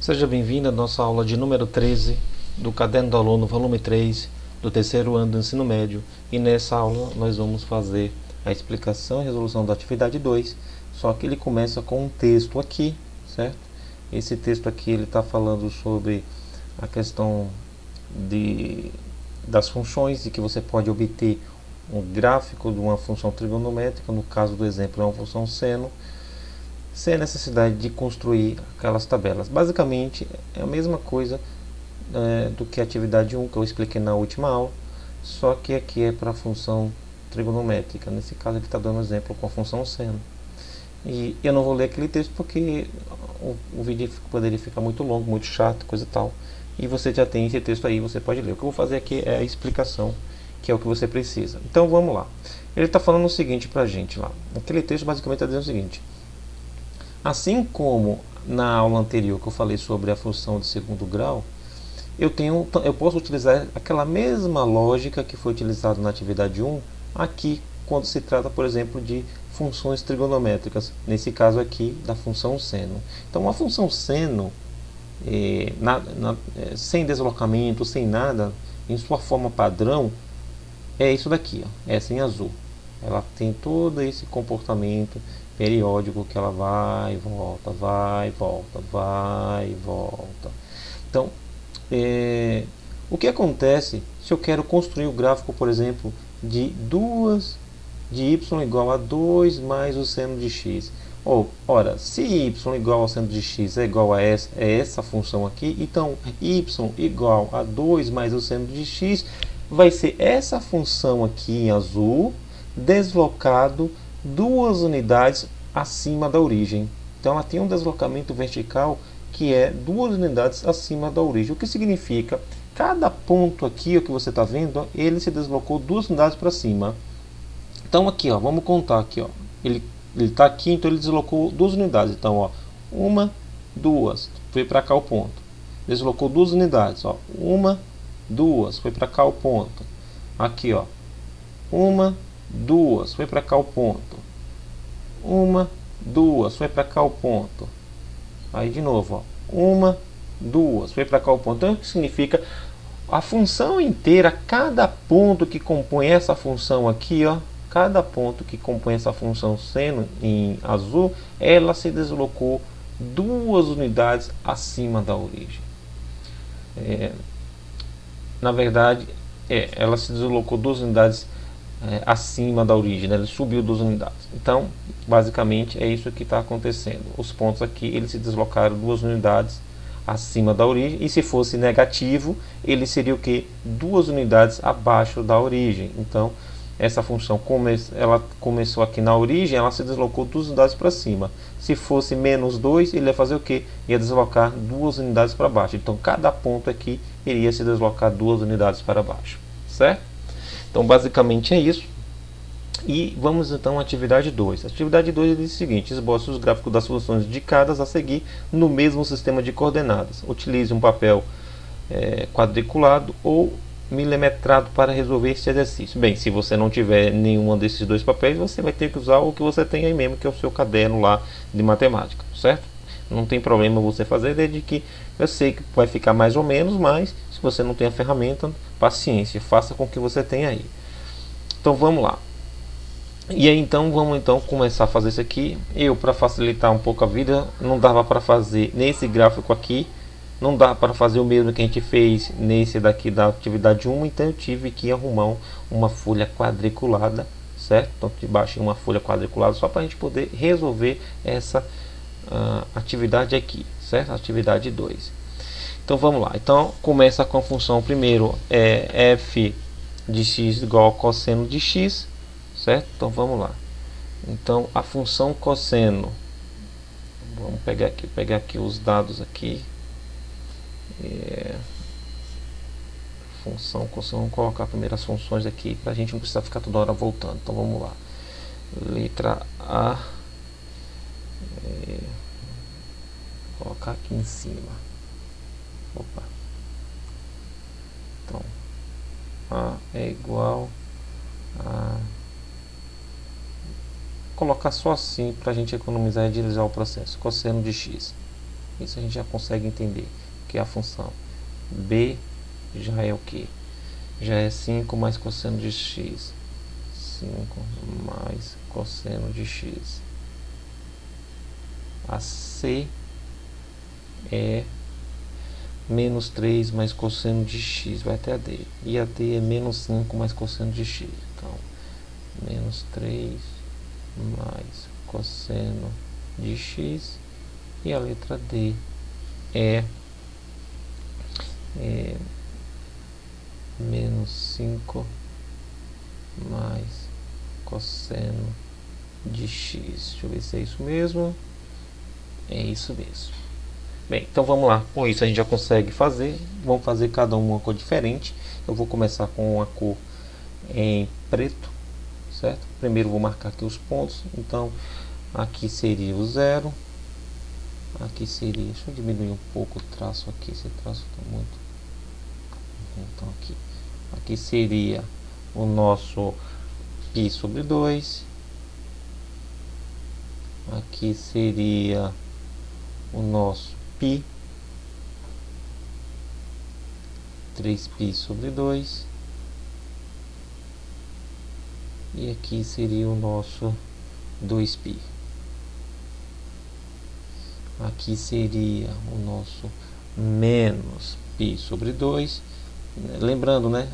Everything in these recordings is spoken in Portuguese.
Seja bem-vindo à nossa aula de número 13 do Caderno do Aluno, volume 3, do terceiro ano do ensino médio. E nessa aula nós vamos fazer a explicação e resolução da atividade 2, só que ele começa com um texto aqui, certo? Esse texto aqui ele está falando sobre a questão das funções, e que você pode obter um gráfico de uma função trigonométrica. No caso do exemplo é uma função seno, sem a necessidade de construir aquelas tabelas. Basicamente é a mesma coisa do que a atividade 1 que eu expliquei na última aula, só que aqui é para a função trigonométrica. Nesse caso ele está dando exemplo com a função seno. E eu não vou ler aquele texto porque o vídeo poderia ficar muito longo, muito chato, coisa e tal. E você já tem esse texto aí, você pode ler. O que eu vou fazer aqui é a explicação, que é o que você precisa. Então vamos lá. Ele está falando o seguinte para a gente lá. Aquele texto basicamente está dizendo o seguinte: assim como na aula anterior que eu falei sobre a função de segundo grau, eu posso utilizar aquela mesma lógica que foi utilizada na atividade 1 aqui, quando se trata, por exemplo, de funções trigonométricas, nesse caso aqui da função seno. Então a função seno, sem deslocamento, sem nada, em sua forma padrão, é isso daqui, ó, essa em azul. Ela tem todo esse comportamento periódico que ela vai e volta, vai e volta, vai e volta. Então, o que acontece se eu quero construir o gráfico, por exemplo, de y igual a 2 mais o seno de x? Ora, se y igual ao seno de x é igual a essa função aqui, então y igual a 2 mais o seno de x vai ser essa função aqui em azul, deslocado 2 unidades acima da origem. Então ela tem um deslocamento vertical que é 2 unidades acima da origem. O que significa? Cada ponto aqui, o que você está vendo, ó, ele se deslocou 2 unidades para cima. Então aqui, ó, vamos contar aqui, ó. Ele está aqui, então ele deslocou 2 unidades. Então, ó, 1, 2, foi para cá o ponto. Deslocou 2 unidades, ó. 1, 2, foi para cá o ponto. Aqui, ó. 1, 2, foi para cá o ponto. 1, 2, foi para cá o ponto. Aí de novo, ó. 1, 2, foi para cá o ponto. Então o que significa? A função inteira, cada ponto que compõe essa função aqui, ó, cada ponto que compõe essa função seno em azul, ela se deslocou 2 unidades acima da origem. Na verdade, ela se deslocou 2 unidades acima da origem, né? Ele subiu 2 unidades. Então, basicamente, é isso que está acontecendo. Os pontos aqui, eles se deslocaram 2 unidades acima da origem, e se fosse negativo, ele seria o que? 2 unidades abaixo da origem. Então, essa função, ela começou aqui na origem, ela se deslocou 2 unidades para cima. Se fosse menos 2, ele ia fazer o que? Ia deslocar 2 unidades para baixo. Então, cada ponto aqui iria se deslocar 2 unidades para baixo, certo? Então, basicamente é isso. E vamos então à atividade 2. A atividade 2 diz o seguinte: esboce os gráficos das funções indicadas a seguir no mesmo sistema de coordenadas. Utilize um papel quadriculado ou milimetrado para resolver este exercício. Bem, se você não tiver nenhum desses dois papéis, você vai ter que usar o que você tem aí mesmo, que é o seu caderno lá de matemática, certo? Não tem problema você fazer, desde que eu sei que vai ficar mais ou menos, mas se você não tem a ferramenta, paciência, faça com o que você tem aí. Então vamos lá. E aí então vamos começar a fazer isso aqui. Para facilitar um pouco a vida, não dava para fazer nesse gráfico aqui, não dá para fazer o mesmo que a gente fez nesse daqui da atividade 1, então eu tive que arrumar uma folha quadriculada, certo? Então debaixo uma folha quadriculada só para a gente poder resolver essa atividade aqui, certo? Atividade 2. Então vamos lá. Então começa com a função primeiro f de x igual ao cosseno de x, certo? Então vamos lá. Então a função cosseno, vamos pegar aqui os dados aqui. Função cosseno, vamos colocar primeiro as funções aqui para a gente não precisar ficar toda hora voltando. Então vamos lá. Letra A, colocar aqui em cima. Opa. Então A é igual a, colocar só assim para a gente economizar e agilizar o processo. Cosseno de x Isso a gente já consegue entender, que é a função b já é o que? Já é 5 mais cosseno de x. 5 mais cosseno de x. A c é menos 3 mais cosseno de x, vai até a d. E a d é menos 5 mais cosseno de x. Então, menos 3 mais cosseno de x. E a letra d é menos 5 mais cosseno de x. Deixa eu ver se é isso mesmo. É isso mesmo. Bem, então vamos lá. Com isso a gente já consegue fazer. Vamos fazer cada uma cor diferente. Eu vou começar com uma cor em preto, certo? Primeiro vou marcar aqui os pontos. Então aqui seria o 0. Aqui seria, deixa eu diminuir um pouco o traço aqui. Esse traço está muito. Então aqui seria o nosso π sobre 2. Aqui seria o nosso π, 3π sobre 2. E aqui seria o nosso 2π. Aqui seria o nosso menos π sobre 2. Lembrando, né,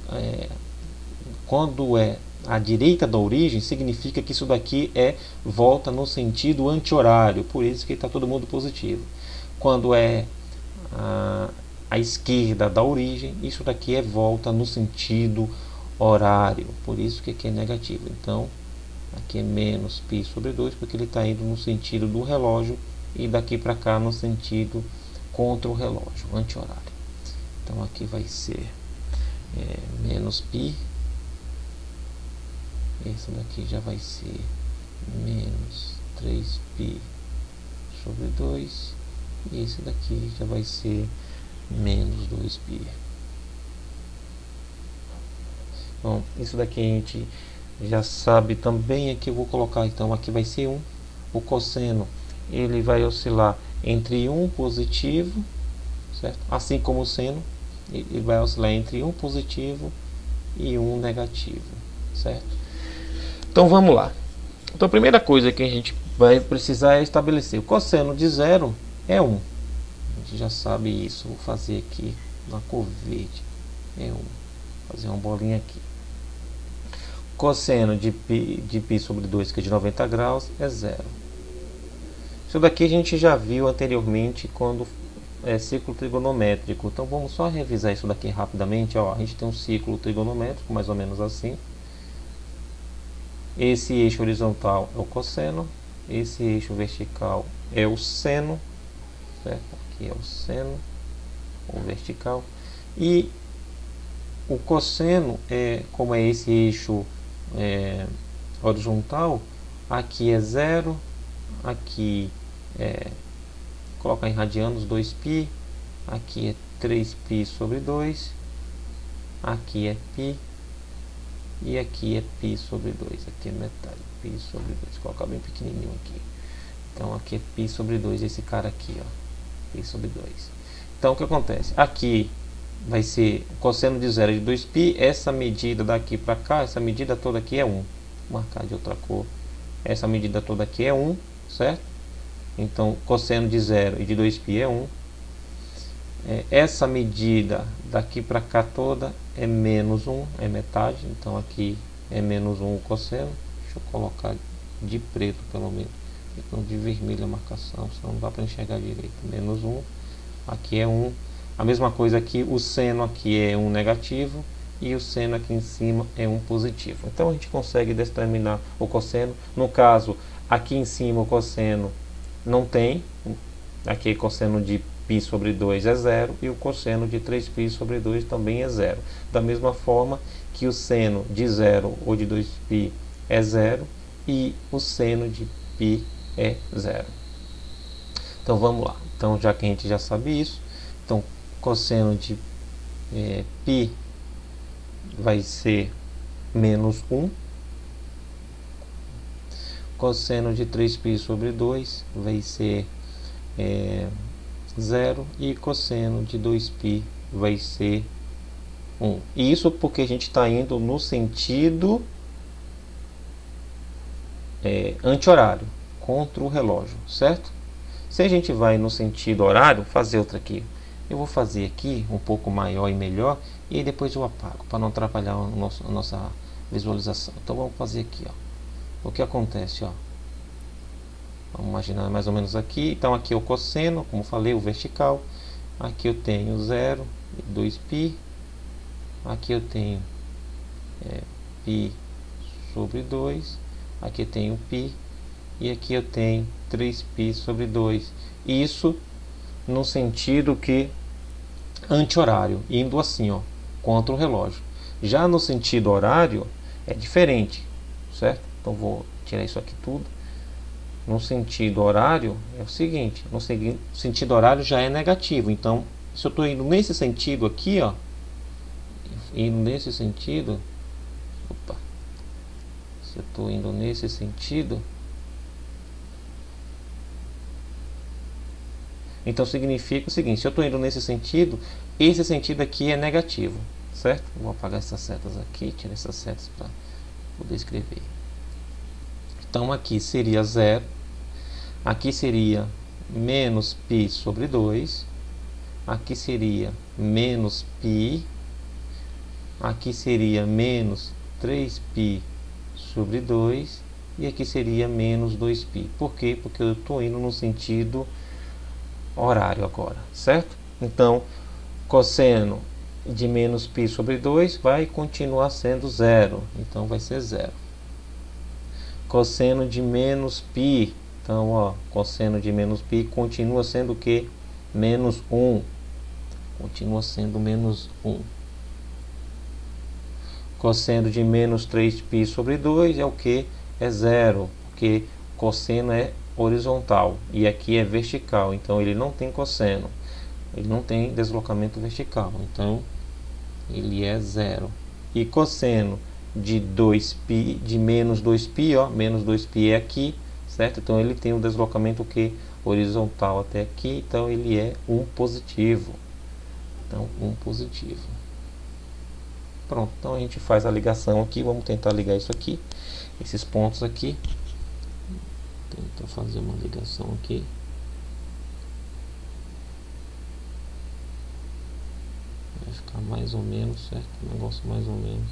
quando é à direita da origem, significa que isso daqui volta no sentido anti-horário, por isso que está todo mundo positivo. Quando é à esquerda da origem, isso daqui volta no sentido horário, por isso que aqui é negativo. Então, aqui é menos π sobre 2, porque ele está indo no sentido do relógio, e daqui para cá no sentido contra o relógio, anti-horário. Então aqui vai ser menos π. Esse daqui já vai ser menos 3π sobre 2. E esse daqui já vai ser menos 2π. Bom, isso daqui a gente já sabe também. Aqui eu vou colocar, então aqui vai ser 1. O cosseno ele vai oscilar entre 1 positivo, certo? Assim como o seno, ele vai oscilar entre 1 positivo e 1 negativo, certo? Então vamos lá. Então a primeira coisa que a gente vai precisar é estabelecer o cosseno de 0 é 1. A gente já sabe isso. Vou fazer aqui na cor verde. É 1. Vou fazer uma bolinha aqui. Cosseno de π sobre 2, que é de 90 graus, é 0. Isso daqui a gente já viu anteriormente quando é ciclo trigonométrico. Então vamos só revisar isso daqui rapidamente. Ó, a gente tem um ciclo trigonométrico, mais ou menos assim. Esse eixo horizontal é o cosseno, esse eixo vertical é o seno, certo? Aqui é o seno, o vertical. E o cosseno, como é esse eixo horizontal, aqui é 0, aqui colocar em radianos 2π, aqui é 3π sobre 2, aqui é π, e aqui é π sobre 2, aqui é metade, π sobre 2, vou colocar bem pequenininho aqui. Então aqui é π sobre 2, esse cara aqui, ó, π sobre 2. Então o que acontece? Aqui vai ser o cosseno de 0 de 2π, essa medida daqui para cá, essa medida toda aqui é 1. Vou marcar de outra cor. Essa medida toda aqui é 1, certo? Então cosseno de 0 e de 2π é 1. Essa medida daqui para cá toda é menos 1, é metade. Então aqui é menos 1 o cosseno. Deixa eu colocar de preto pelo menos. Então de vermelho a marcação, senão não dá para enxergar direito. Menos 1, aqui é 1. A mesma coisa aqui, o seno aqui é 1 negativo e o seno aqui em cima é 1 positivo. Então a gente consegue determinar o cosseno. No caso, aqui em cima o cosseno não tem. Aqui o cosseno de π sobre 2 é 0 e o cosseno de 3π sobre 2 também é 0. Da mesma forma que o seno de 0 ou de 2π é 0 e o seno de π é 0. Então vamos lá. Então já que a gente já sabe isso, então cosseno de π vai ser menos 1. Cosseno de 3π sobre 2 vai ser 0 e cosseno de 2π vai ser 1. Isso porque a gente está indo no sentido anti-horário, contra o relógio, certo? Se a gente vai no sentido horário, fazer outra aqui. Eu vou fazer aqui um pouco maior e melhor, e aí depois eu apago, para não atrapalhar a nossa visualização. Então vamos fazer aqui, ó. O que acontece, ó. Vamos imaginar mais ou menos aqui. Então aqui é o cosseno, como falei, o vertical. Aqui eu tenho 0 e 2π. Aqui eu tenho π sobre 2. Aqui eu tenho π. E aqui eu tenho 3π sobre 2. Isso no sentido que anti-horário, indo assim, ó, contra o relógio. Já no sentido horário é diferente, certo? Então vou tirar isso aqui tudo. No sentido horário é o seguinte, no sentido horário já é negativo. Então, se eu estou indo nesse sentido aqui, ó, indo nesse sentido, se eu estou indo nesse sentido, então significa o seguinte: se eu estou indo nesse sentido, esse sentido aqui é negativo, certo? Vou apagar essas setas aqui, tirar essas setas para poder escrever. Então aqui seria 0, aqui seria menos π sobre 2, aqui seria menos π, aqui seria menos 3π sobre 2, e aqui seria menos 2π. Por quê? Porque eu estou indo no sentido horário agora, certo? Então, cosseno de menos π sobre 2 vai continuar sendo 0, então vai ser 0. Cosseno de menos π, então, ó, cosseno de menos π continua sendo o que? Menos 1. Continua sendo menos 1. Cosseno de menos 3π sobre 2 é o que? É 0, porque cosseno é horizontal e aqui é vertical, então ele não tem cosseno, ele não tem deslocamento vertical, então ele é 0. E cosseno de 2π, de menos 2π, ó, menos 2π é aqui, certo? Então ele tem um deslocamento que horizontal até aqui, então ele é 1 positivo. Então 1 positivo. Pronto, então a gente faz a ligação aqui, vamos tentar ligar isso aqui, esses pontos aqui. Tenta fazer uma ligação aqui. Vai ficar mais ou menos, certo? O negócio mais ou menos.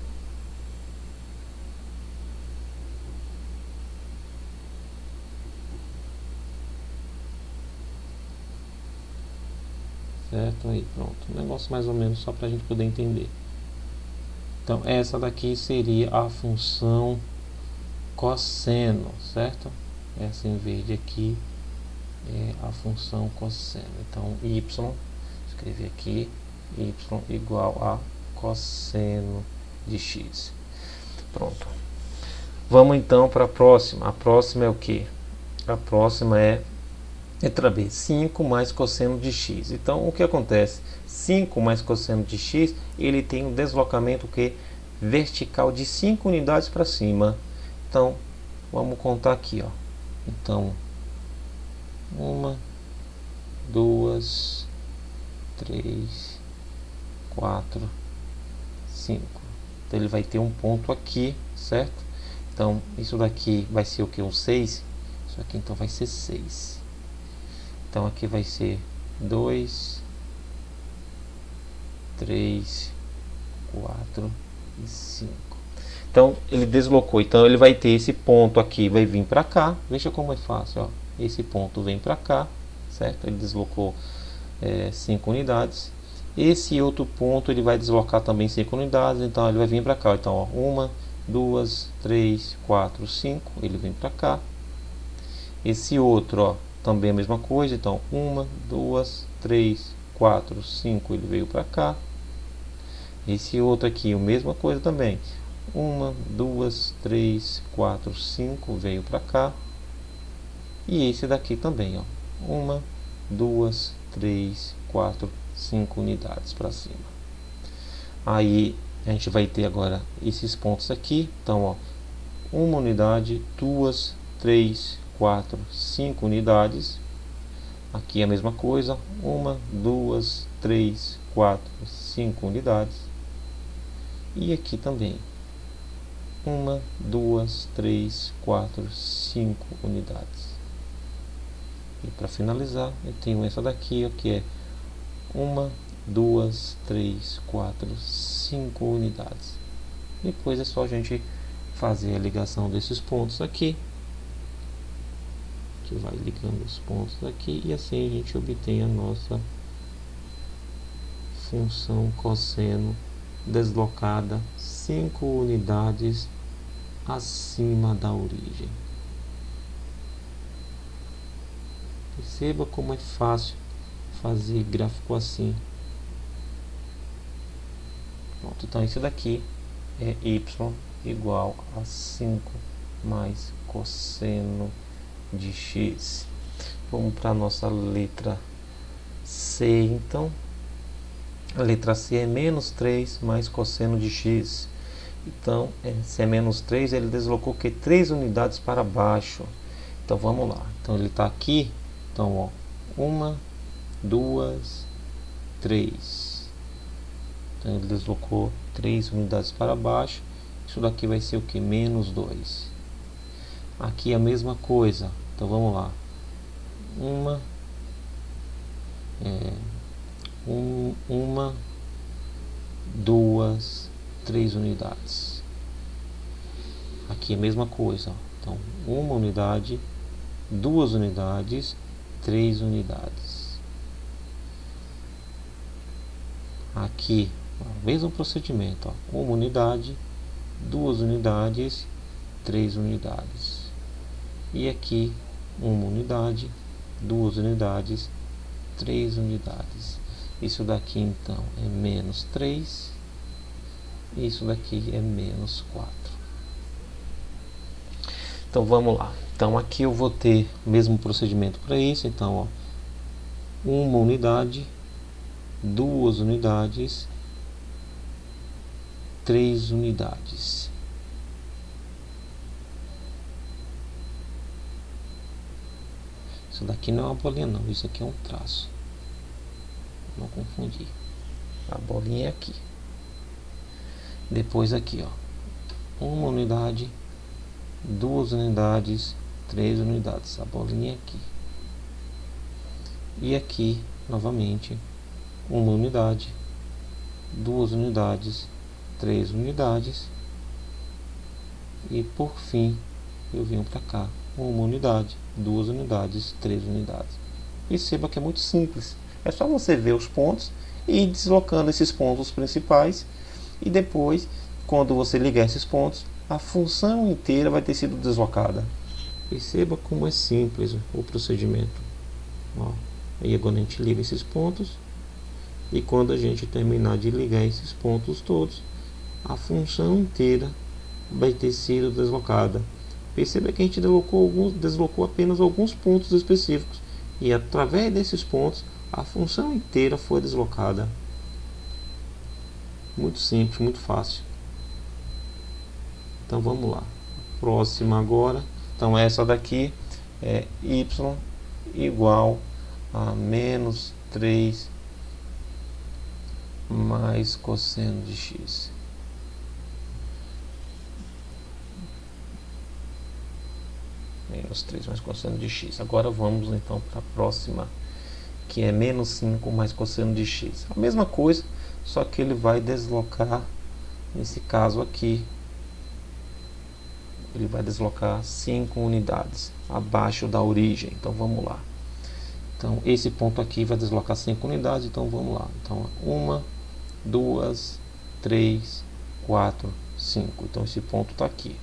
Certo? Aí, pronto. O negócio mais ou menos, só para a gente poder entender. Então, essa daqui seria a função cosseno, certo? Essa em verde aqui é a função cosseno. Então, y, escrever aqui, y igual a cosseno de x. Pronto. Vamos então para a próxima. A próxima é o que? A próxima é letra B, 5 mais cosseno de x. Então, o que acontece? 5 mais cosseno de x, ele tem um deslocamento que vertical de 5 unidades para cima. Então, vamos contar aqui, ó. Então, 1, 2, 3, 4, 5. Então, ele vai ter um ponto aqui, certo? Então, isso daqui vai ser o que? Um 6. Isso aqui, então, vai ser 6. Então, aqui vai ser 2, 3, 4 e 5. Então, ele deslocou. Então, ele vai ter esse ponto aqui, vai vir para cá. Veja como é fácil, ó. Esse ponto vem para cá, certo? Ele deslocou 5 unidades. Esse outro ponto, ele vai deslocar também 5 unidades. Então, ele vai vir para cá. Então, ó, 1, 2, 3, 4, 5. Ele vem para cá. Esse outro, ó, também a mesma coisa. Então, 1, 2, 3, 4, 5. Ele veio para cá. Esse outro aqui, a mesma coisa também. 1, 2, 3, 4, 5 veio para cá. E esse daqui também, ó. 1, 2, 3, 4, 5 unidades para cima. Aí a gente vai ter agora esses pontos aqui. Então, ó, 1 unidade, 2, 3, 4, 5 unidades. Aqui a mesma coisa, 1, 2, 3, 4, 5 unidades. E aqui também, 1, 2, 3, 4, 5 unidades. E para finalizar, eu tenho essa daqui, ó, que é 1, 2, 3, 4, 5 unidades. Depois é só a gente fazer a ligação desses pontos aqui, que vai ligando os pontos aqui, e assim a gente obtém a nossa função cosseno deslocada 5 unidades acima da origem. Perceba como é fácil fazer gráfico assim. Pronto, então isso daqui é y igual a 5 mais cosseno de x. Vamos para a nossa letra C, então. A letra C é menos 3 mais cosseno de x. Então, se é menos 3, ele deslocou que 3 unidades para baixo. Então, vamos lá. Então, ele está aqui. Então, ó, 1, 2, 3. Então, ele deslocou 3 unidades para baixo. Isso daqui vai ser o que? Menos 2. Aqui a mesma coisa. Então, vamos lá. 1, 2, 3 unidades. Aqui a mesma coisa, ó. Então 1 unidade, 2 unidades, 3 unidades. Aqui o mesmo procedimento, ó. 1 unidade, 2 unidades, 3 unidades. E aqui 1 unidade, 2 unidades, 3 unidades. Isso daqui então é menos 3. Isso daqui é menos 4. Então vamos lá. Então aqui eu vou ter o mesmo procedimento para isso. Então, ó, 1 unidade, 2 unidades, 3 unidades. Isso daqui não é uma bolinha não, isso aqui é um traço. Não confundir. A bolinha é aqui. Depois aqui, ó, 1 unidade, 2 unidades, 3 unidades. A bolinha é aqui. E aqui, novamente, 1 unidade, 2 unidades, 3 unidades. E por fim, eu venho para cá, 1 unidade, 2 unidades, 3 unidades. Perceba que é muito simples. É só você ver os pontos e ir deslocando esses pontos principais. E depois, quando você ligar esses pontos, a função inteira vai ter sido deslocada. Perceba como é simples o procedimento. Ó, aí agora a gente liga esses pontos. E quando a gente terminar de ligar esses pontos todos, a função inteira vai ter sido deslocada. Perceba que a gente deslocou apenas alguns pontos específicos. E através desses pontos, a função inteira foi deslocada. Muito simples, muito fácil. Então vamos lá. Próxima agora. Então essa daqui é y igual a menos 3 mais cosseno de x. Menos 3 mais cosseno de x. Agora vamos então para a próxima, que é menos 5 mais cosseno de x. A mesma coisa, só que ele vai deslocar, nesse caso aqui, ele vai deslocar 5 unidades abaixo da origem. Então vamos lá. Então esse ponto aqui vai deslocar 5 unidades, então vamos lá. Então 1, 2, 3, 4, 5. Então esse ponto está aqui.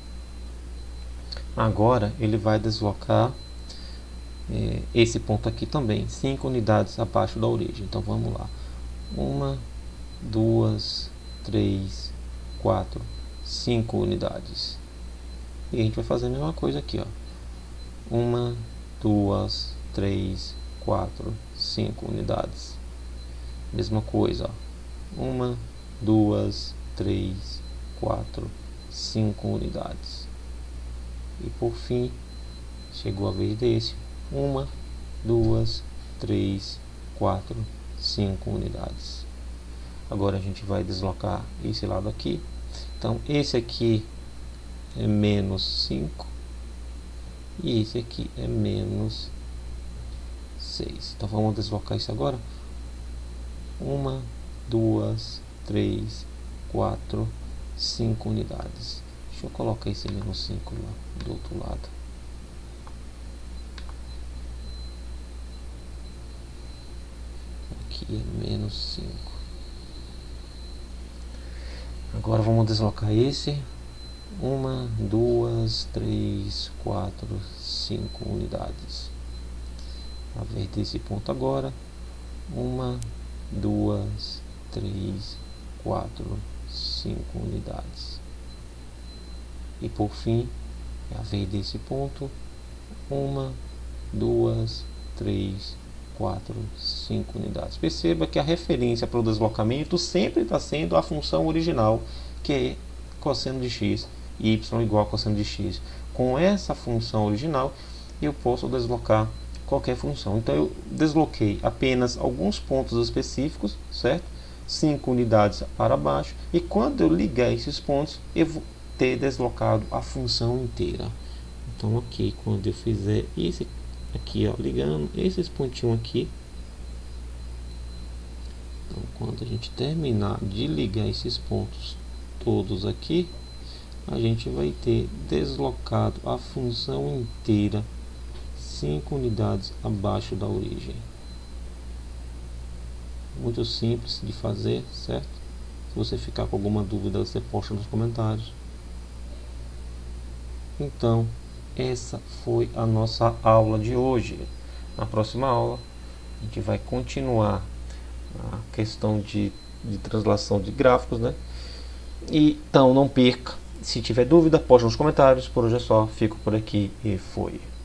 Agora ele vai deslocar esse ponto aqui também, 5 unidades abaixo da origem. Então vamos lá. 1, 2, 3, 4, 5 unidades. E a gente vai fazer a mesma coisa aqui, ó. 1, 2, 3, 4, 5 unidades. Mesma coisa, ó. 1, 2, 3, 4, 5 unidades. E por fim, chegou a vez desse. 1, 2, 3, 4, 5 unidades. Agora a gente vai deslocar esse lado aqui. Então esse aqui é menos 5 e esse aqui é menos 6. Então vamos deslocar isso agora. 1, 2, 3, 4, 5 unidades. Deixa eu colocar esse menos 5 lá do outro lado. Aqui é menos 5. Agora vamos deslocar esse. 1, 2, 3, 4, 5 unidades. A ver desse ponto agora. 1, 2, 3, 4, 5 unidades. E por fim, a ver desse ponto. 1, 2, 3, 4, 5 unidades. Perceba que a referência para o deslocamento sempre está sendo a função original, que é cosseno de x e y igual a cosseno de x. Com essa função original, eu posso deslocar qualquer função. Então eu desloquei apenas alguns pontos específicos, certo? 5 unidades para baixo, e quando eu ligar esses pontos, eu vou ter deslocado a função inteira. Então aqui, quando eu fizer esse aqui, ó, ligando esses pontinhos aqui, então quando a gente terminar de ligar esses pontos todos aqui, a gente vai ter deslocado a função inteira 5 unidades abaixo da origem. Muito simples de fazer, certo? Se você ficar com alguma dúvida, você posta nos comentários. Então, essa foi a nossa aula de hoje. Na próxima aula, a gente vai continuar a questão de translação de gráficos, né? Então, não perca. Se tiver dúvida, posta nos comentários. Por hoje é só. Fico por aqui e foi.